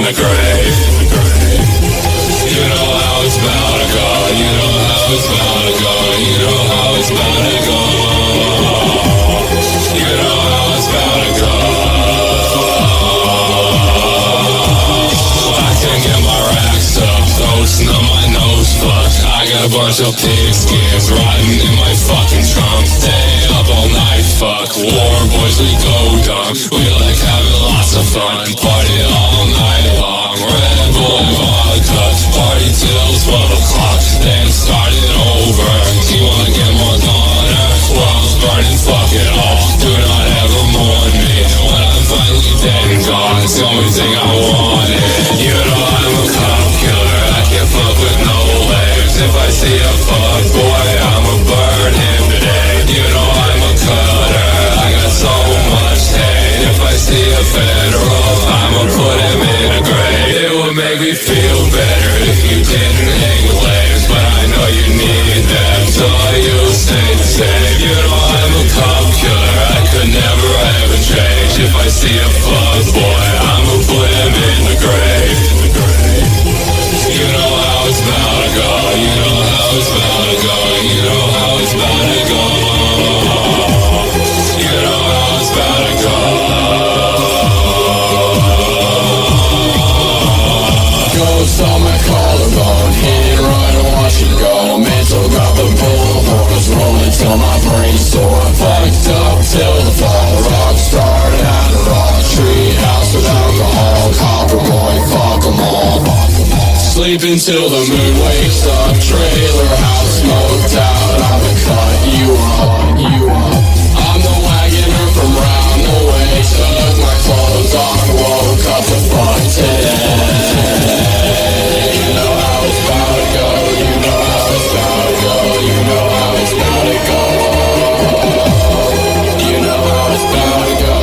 the grave. You know how it's bound to go. You know how it's bound to go. You know how it's bound to go. You know how it's bound to go. I can get my racks up, toasting on my nose fucked. I got a bunch of pigskins rotting in my fucking trunk. Stay up all night, fuck. War boys, we go dumb. We like having lots of fun. Party all night long. Red Bull vodka. Party till 12 o'clock. Then start it over. You wanna get more honor? World's burning, fuck it all. Do not ever mourn me. When I'm finally dead and gone, it's the only thing I wanted. You know I'm a cop killer. I can't fuck with no legs. If I see a fuck boy, I'ma burn him today. You know I'm a cutter. I got so much hate. If I see a federal, I'ma put him in a grave. It would make me feel better if you didn't hang legs, but I know you need them, so you'll stay the same. You know I'm a cop killer. I could never ever change. If I see a fuck boy, I'ma put him in the grave. You know how it's bound to go. You know how it's bound to go. You know how it's bound to go. You know how it's bound to go. Ghost on my collarbone, hit it right and watch it go. Mental got the bull horns rolling till my brain's sore. Fucked up till the fall. Rock star down a raw tree house with alcohol. Copper boy, fuck 'em all. Sleeping till the moon wakes up. Trailer house smoked out. I'm the cut you up. I'm the wagoner from round the way. Took my clothes off, woke up to fuck today. You know how it's bound to go. You know how it's bound to go. You know how it's bound to go. You know how it's bound to go.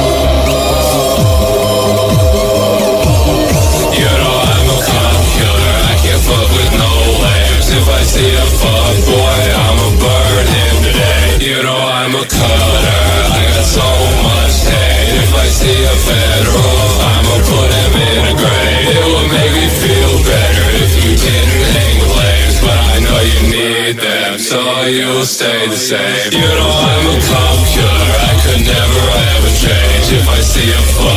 You know I'm a cop killer. I can't fuck with no legs. If I see a fuck boy, I'ma burn him today. You know I'm a cutter. I got so much hate. If I see a federal, I'ma put him in a grave. It would make me feel better if you didn't hang legs, but I know you need them, so you'll stay the same. You know I'm a cop killer. I could never ever change. If I see a fuck